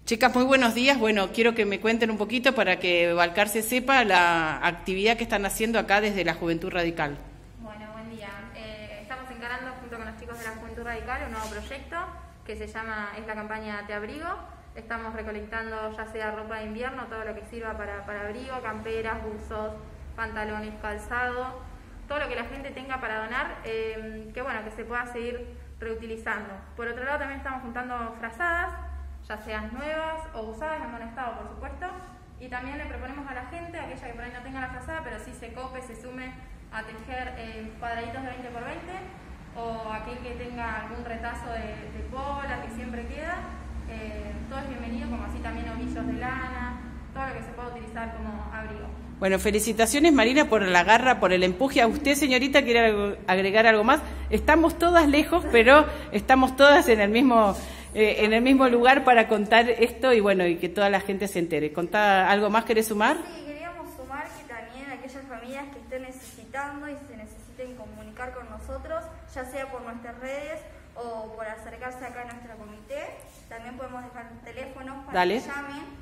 Chicas, muy buenos días. Bueno, quiero que me cuenten un poquito para que Balcarce sepa la actividad que están haciendo acá desde la Juventud Radical. Bueno, buen día. Estamos encarando junto con los chicos de la Juventud Radical un nuevo proyecto que es la campaña Te Abrigo. Estamos recolectando ya sea ropa de invierno, todo lo que sirva para abrigo, camperas, buzos, pantalones, calzado, todo lo que la gente tenga para donar, que se pueda seguir reutilizando. Por otro lado, también estamos juntando frazadas, ya sean nuevas o usadas en buen estado, por supuesto, y también le proponemos a la gente, aquella que por ahí no tenga la frazada, pero sí se cope, se sume a tejer cuadraditos de 20 por 20, o aquel que tenga algún retazo de pola que siempre queda, todo es bienvenido, como así también ovillos de lana, todo lo que se pueda utilizar como abrigo. Bueno, felicitaciones Marina por la garra, por el empuje. ¿A usted, señorita, quiere agregar algo más? Estamos todas lejos, pero estamos todas en el mismo lugar para contar esto y bueno, y que toda la gente se entere. ¿Contá algo más? ¿Querés sumar? Sí, queríamos sumar que también aquellas familias que estén necesitando y se necesiten comunicar con nosotros, ya sea por nuestras redes o por acercarse acá a nuestro comité, también podemos dejar teléfonos para que llamen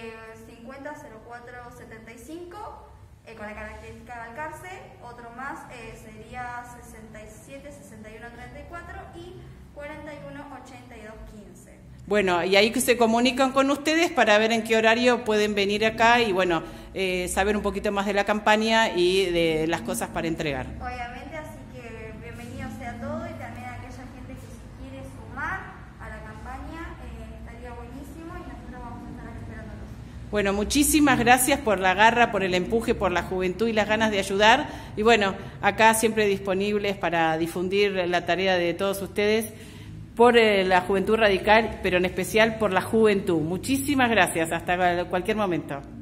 500475 con la característica de Balcarce, otro más sería 67 61 34 y 41 82 15. Bueno, y ahí que se comunican con ustedes para ver en qué horario pueden venir acá y bueno, saber un poquito más de la campaña y de las cosas para entregar. Obviamente, así que bienvenido sea todo y también a aquella gente que si quiere sumar a la campaña estaría buenísimo y nosotros vamos a estar esperándolos. Bueno, muchísimas gracias por la garra, por el empuje, por la juventud y las ganas de ayudar. Y bueno, acá siempre disponibles para difundir la tarea de todos ustedes por la Juventud Radical, pero en especial por la juventud. Muchísimas gracias. Hasta cualquier momento.